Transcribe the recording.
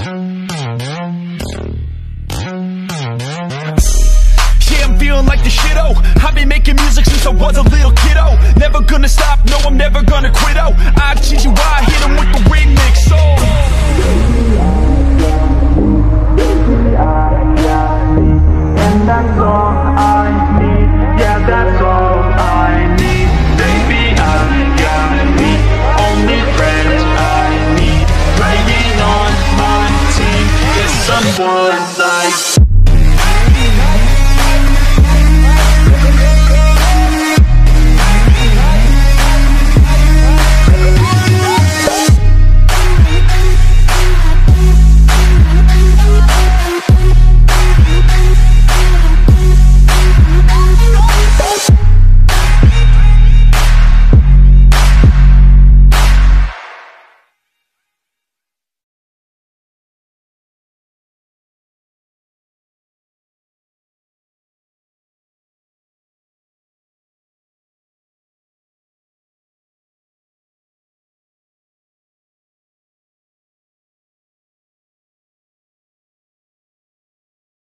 Yeah, I'm feeling like the shit, oh. I've been making music since I was a little kiddo. Never gonna stop, no, I'm never gonna quit, oh. I teach you why I hit 'em with the remix, oh. And that's all I need, yeah, that's all I need. Baby, I got me, only friends I need. Writing on my team is someone